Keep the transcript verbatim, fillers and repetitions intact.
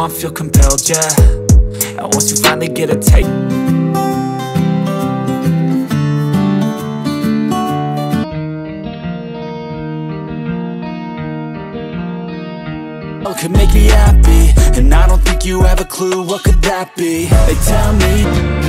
on, feel compelled, yeah. And once you finally get a taste, could make me happy, and I don't think you have a clue what could that be. They tell me